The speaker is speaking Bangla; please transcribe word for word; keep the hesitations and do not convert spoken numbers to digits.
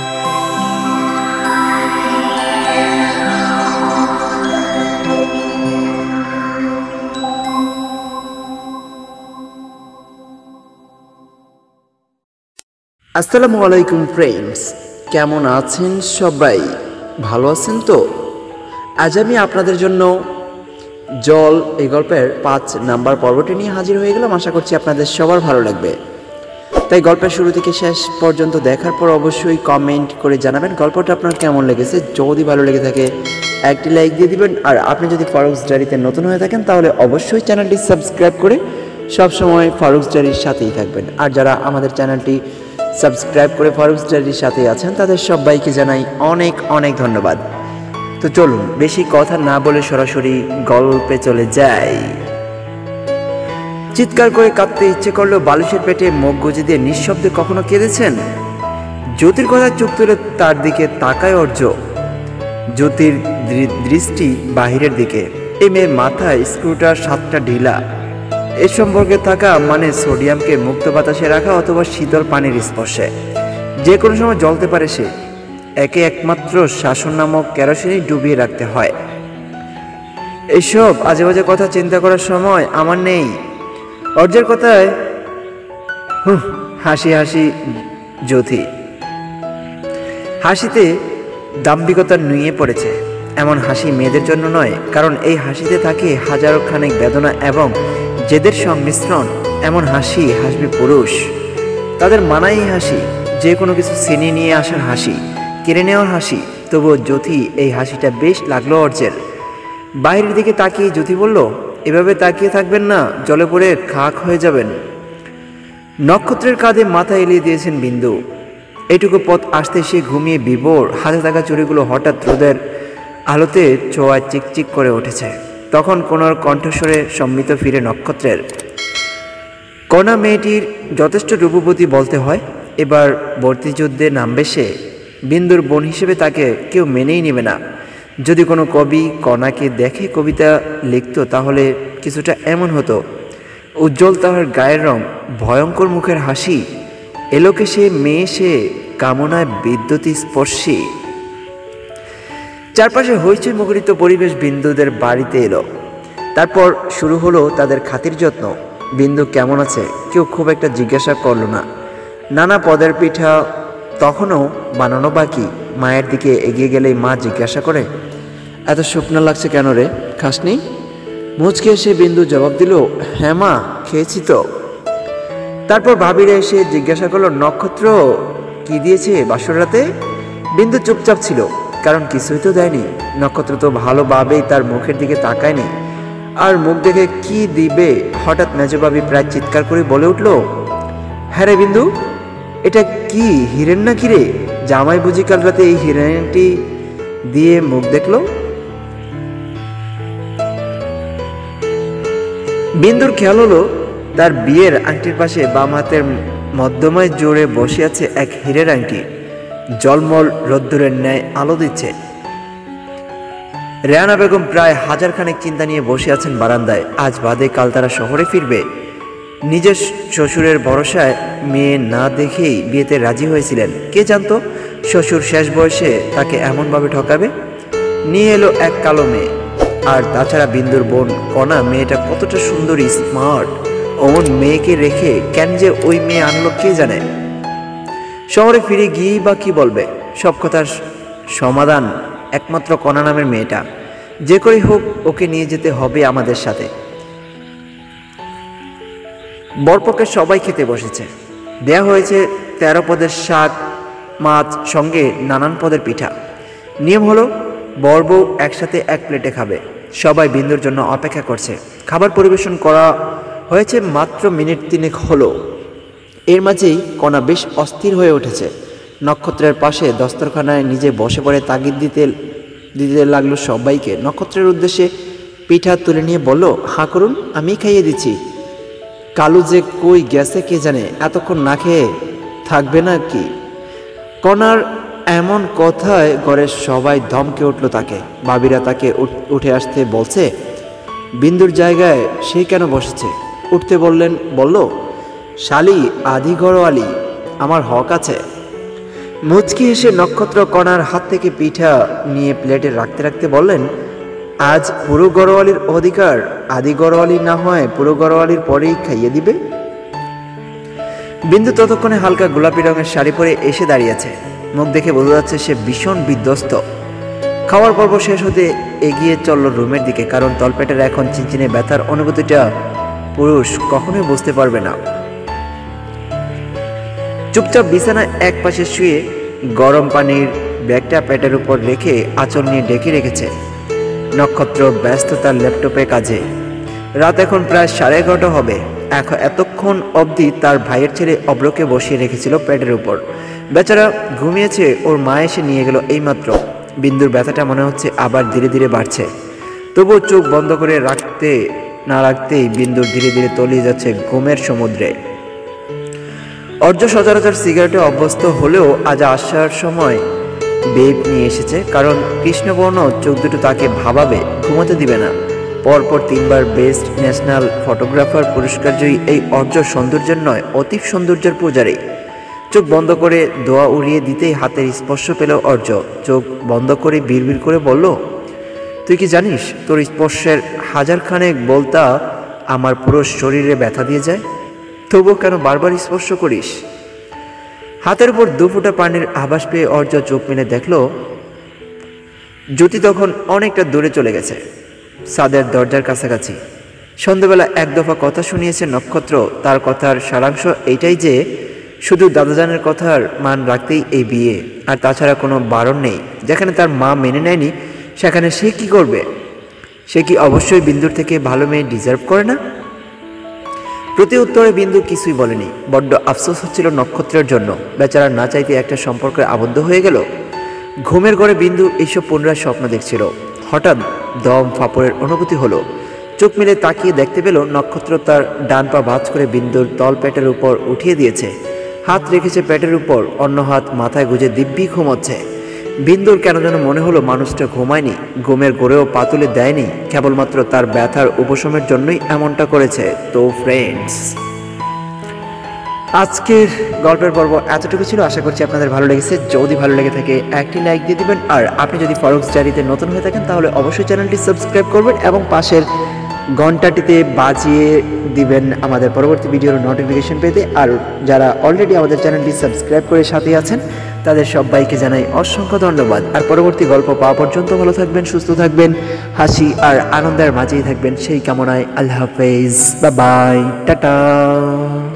আসসালামু আলাইকুম ফ্রেন্ডস, কেমন আছেন সবাই? ভালো আছেন তো? আজ আমি আপনাদের জন্য জল এই গল্পের পাঁচ নাম্বার পর্বটি নিয়ে হাজির হয়ে গেলাম। আশা করছি আপনাদের সবার ভালো লাগবে। তাই গল্পের শুরু থেকে শেষ পর্যন্ত দেখার পর অবশ্যই কমেন্ট করে জানাবেন গল্পটা আপনার কেমন লেগেছে। যদি ভালো লেগে থাকে একটি লাইক দিয়ে দিবেন। আর আপনি যদি ফারুকস ডায়েরিতে নতুন হয়ে থাকেন তাহলে অবশ্যই চ্যানেলটি সাবস্ক্রাইব করে সবসময় ফারুকস ডায়েরির সাথেই থাকবেন। আর যারা আমাদের চ্যানেলটি সাবস্ক্রাইব করে ফারুকস ডায়েরির সাথে আছেন তাদের সবাইকে জানাই অনেক অনেক ধন্যবাদ। তো চলুন বেশি কথা না বলে সরাসরি গল্পে চলে যাই। চিৎকার করে কাঁদতে ইচ্ছে করলেও বালিশের পেটে মুখ গুজে দিয়ে নিঃশব্দে কখনো কেঁদেছেন? জ্যোতির কথা চোখ তুলে তার দিকে তাকায় অর্জ। জ্যোতির দৃষ্টি বাহিরের দিকে। এই মেয়ের মাথায় স্ক্রুটার সাতটা ঢিলা। এ সম্পর্কে থাকা মানে সোডিয়ামকে মুক্ত বাতাসে রাখা অথবা শীতল পানির স্পর্শে যে কোনো সময় জ্বলতে পারে সে। একে একমাত্র শাসন নামক কেরোসিনে ডুবিয়ে রাখতে হয়। এইসব আজে বাজে কথা চিন্তা করার সময় আমার নেই। অর্জের কথায় হুহ হাসি হাসি জ্যোতি। হাসিতে দাম্ভিকতা নুয়ে পড়েছে। এমন হাসি মেয়েদের জন্য নয়, কারণ এই হাসিতে থাকে হাজারো খানেক বেদনা এবং জেদের সংমিশ্রণ। এমন হাসি হাসবে পুরুষ, তাদের মানাই হাসি, যে কোনো কিছু ছিনিয়ে নিয়ে আসার হাসি, কেড়ে নেওয়ার হাসি। তবুও জ্যোতি এই হাসিটা বেশ লাগলো অর্জের। বাইরের দিকে তাকিয়ে জ্যোতি বলল, এভাবে তাকিয়ে থাকবেন না, জলে পড়ে খাক হয়ে যাবেন। নক্ষত্রের কাঁধে মাথা এলিয়ে দিয়েছেন বিন্দু। এইটুকু পথ আসতে সে ঘুমিয়ে বিভোর। হাতে থাকা চুড়িগুলো হঠাৎ রোদের আলোতে ছোঁয়ায় চিকচিক করে উঠেছে। তখন কোনার কণ্ঠস্বরে সম্মিত ফিরে নক্ষত্রের। কণা মেয়েটির যথেষ্ট রূপবতী বলতে হয়। এবার ভর্তিযুদ্ধে নামবে সে। বিন্দুর বোন হিসেবে তাকে কেউ মেনেই নেবে না। যদি কোনো কবি কণাকে দেখে কবিতা লিখত তাহলে কিছুটা এমন হতো। উজ্জ্বল তাহার গায়ের রং, ভয়ঙ্কর মুখের হাসি, এলোকে সে মেয়ে, সে কামনায় বিদ্যুৎ স্পর্শী। চারপাশে হইচই মুখরিত পরিবেশ বিন্দুদের বাড়িতে এলো। তারপর শুরু হলো তাদের খাতির যত্ন। বিন্দু কেমন আছে কেউ খুব একটা জিজ্ঞাসা করল না। নানা পদের পিঠা তখনও বানানো বাকি। মায়ের দিকে এগিয়ে গেলেই মা জিজ্ঞাসা করে, এত শুকনো লাগছে কেন রে, খাসনি? মুচকে এসে বিন্দু জবাব দিল, হ্যাঁ মা, খেয়েছি তো। তারপর ভাবিরা এসে জিজ্ঞাসা করলো, নক্ষত্র কি দিয়েছে বাসর রাতে? বিন্দু চুপচাপ ছিল, কারণ কিছুই তো দেয়নি। নক্ষত্র তো ভালোভাবেই তার মুখের দিকে তাকায়নি। আর মুখ দেখে কি দিবে? হঠাৎ মেজবাবি প্রায় চিৎকার করে বলে উঠল, হ্যাঁ রে বিন্দু, এটা কি হিরেন না কি রে? জামাই বুঝি কাল রাতে এই হিরেনটি দিয়ে মুখ দেখলো? বিন্দুর খেয়াল হলো তার বিয়ের আংটির পাশে বাম হাতের মধ্যমায় জোরে বসে আছে এক হীরের আংটি। জলমল রোদ্দুরের ন্যায় আলো দিচ্ছে। রেহানা বেগম প্রায় হাজার খানেক চিন্তা নিয়ে বসে আছেন বারান্দায়। আজ বাদে কাল তারা শহরে ফিরবে। নিজের শ্বশুরের ভরসায় মেয়ে না দেখেই বিয়েতে রাজি হয়েছিলেন। কে জানতো শ্বশুর শেষ বয়সে তাকে এমনভাবে ঠকাবে। নিয়ে এলো এক কালো মেয়ে। আর তাছাড়া বিন্দুর বোন কণা মেয়েটা কতটা সুন্দরী, স্মার্ট। অমন মেয়েকে রেখে কেন যে ওই মেয়ে আনলো কে জানে। শহরে ফিরে গিয়েই বা কি বলবে? সব কথার সমাধান একমাত্র কণা নামের মেয়েটা। যে করেই হোক ওকে নিয়ে যেতে হবে আমাদের সাথে। বরপক্ষের সবাই খেতে বসেছে। দেয়া হয়েছে তেরো পদের শাক, মাছ, সঙ্গে নানান পদের পিঠা। নিয়ম হলো বর বউ একসাথে এক প্লেটে খাবে। সবাই বিন্দুর জন্য অপেক্ষা করছে। খাবার পরিবেশন করা হয়েছে মাত্র মিনিট তিনেক হলো। এর মাঝেই কণা বেশ অস্থির হয়ে উঠেছে। নক্ষত্রের পাশে দস্তরখানায় নিজে বসে পড়ে তাগিদ দিতে দিতে লাগলো সবাইকে। নক্ষত্রের উদ্দেশ্যে পিঠা তুলে নিয়ে বলল, হাঁ করুন, আমি খাইয়ে দিচ্ছি। কালু যে কই গেছে কে জানে, এতক্ষণ না খেয়ে থাকবে না কি? কণার এমন কথায় ঘরের সবাই ধমকে উঠল তাকে। ভাবিরা তাকে উঠে আসতে বলছে। বিন্দুর জায়গায় সে কেন বসেছে? উঠতে বললেন, বলল, শালি আধি ঘরওয়ালি, আমার হক আছে। মুচকি হেসে নক্ষত্র কণার হাত থেকে পিঠা নিয়ে প্লেটে রাখতে রাখতে বললেন, আজ পুরো গড়োয়ালির অধিকার, আদি গড়োয়ালি না হয় পুরো গড়োয়ালির পরেই খাইয়ে দিবে। বিন্দু ততক্ষণে হালকা গোলাপি রঙের শাড়ি পরে এসে দাঁড়িয়েছে। মুখ দেখে বোঝা যাচ্ছে সে ভীষণ বিধ্বস্ত। খাওয়ার পর্ব শেষ হতে এগিয়ে চলল রুমের দিকে, কারণ তলপেটের এখন চিনচিনে ব্যথার অনুভূতিটা পুরুষ কখনোই বুঝতে পারবে না। চুপচাপ বিছানায় এক পাশে শুয়ে গরম পানির ব্যাগটা পেটের উপর রেখে আঁচল নিয়ে ডেকে রেখেছে। নক্ষত্র ব্যস্ত তার ল্যাপটপে কাজে। রাত এখন প্রায় সাড়ে এগারোটা হবে। এখন এতক্ষণ অবধি তার ভাইয়ের ছেলে অব্রকে বসিয়ে রেখেছিল পেটের উপর। বেচারা ঘুমিয়েছে, ওর মা এসে নিয়ে গেল এইমাত্র। বিন্দুর ব্যথাটা মনে হচ্ছে আবার ধীরে ধীরে বাড়ছে। তবুও চোখ বন্ধ করে রাখতে না রাখতেই বিন্দুর ধীরে ধীরে তলিয়ে যাচ্ছে ঘুমের সমুদ্রে। অর্য সচরাচর সিগারেটে অভ্যস্ত হলেও আজ আসার সময় বেপ নিয়ে এসেছে, কারণ কৃষ্ণবর্ণ চোখ দুটো তাকে ভাবাবে, ঘুমোতে দিবে না। পরপর তিনবার বেস্ট ন্যাশনাল ফটোগ্রাফার পুরস্কার জয়ী এই অর্য সৌন্দর্যের নয়, অতীব সৌন্দর্যের পূজারী। চোখ বন্ধ করে দোয়া উড়িয়ে দিতেই হাতের স্পর্শ পেল অর্য। চোখ বন্ধ করে বিড়বিড় করে বলল, তুই কি জানিস তোর স্পর্শের হাজারখানেক বলতা আমার পুরো শরীরে ব্যথা দিয়ে যায়, তবুও কেন বারবার স্পর্শ করিস? হাতের উপর দু ফোঁটা পানির আভাস পেয়ে অর্য চোখ মেলে দেখল জ্যোতি তখন অনেকটা দূরে চলে গেছে, ছাদের দরজার কাছাকাছি। সন্ধ্যাবেলা এক দফা কথা শুনিয়েছে নক্ষত্র। তার কথার সারাংশ এইটাই যে শুধু দাদাজানের কথার মান রাখতেই এই বিয়ে, আর তাছাড়া কোনো বারণ নেই। যেখানে তার মা মেনে নেয়নি সেখানে সে কি করবে? সে কি অবশ্যই বিন্দুর থেকে ভালো মেয়ে ডিজার্ভ করে না? প্রতি উত্তরে বিন্দু কিছুই বলেনি। বড্ড আফসোস হচ্ছিল নক্ষত্রের জন্য। বেচারা না চাইতে একটা সম্পর্কে আবদ্ধ হয়ে গেল। ঘুমের ঘরে বিন্দু এইসব পুনরায় স্বপ্ন দেখছিল। হঠাৎ দম ফাপড়ের অনুভূতি হলো। চোখ মেলে তাকিয়ে দেখতে পেল নক্ষত্র তার ডান পা ভাঁজ করে বিন্দুর তল পেটের উপর উঠিয়ে দিয়েছে। হাত রেখেছে পেটের উপর, অন্য হাত মাথায় গুজে দিব্যি ঘুমোচ্ছে। বিন্দুর কেন যেন মনে হলো মানুষটা ঘুমায়নি, ঘুমের ঘোরেও পা তুলে দেয়নি, কেবলমাত্র তার ব্যথার উপশমের জন্যই এমনটা করেছে। তো ফ্রেন্ডস, আজকের গল্পের পর্ব এতটুকু ছিল। আশা করছি আপনাদের ভালো লেগেছে। যদি ভালো লেগে থাকে একটি লাইক দিয়ে দিবেন, আর আপনি যদি ফরক্স ডায়েরিতে নতুন হয়ে থাকেন তাহলে অবশ্যই চ্যানেলটি সাবস্ক্রাইব করবেন এবং পাশের ঘন্টাটিতে বাজিয়ে দিবেন আমাদের পরবর্তী ভিডিওর নোটিফিকেশন পেতে। আর যারা অলরেডি আমাদের চ্যানেলটি সাবস্ক্রাইব করে সাথে আছেন তাদের সবাইকে জানাই অসংখ্য ধন্যবাদ। আর পরবর্তী গল্প পাওয়া পর্যন্ত ভালো থাকবেন, সুস্থ থাকবেন, হাসি আর আনন্দের মাঝেই থাকবেন সেই কামনায় আল্লাহ হাফেজ, বাই বাই, টাটা।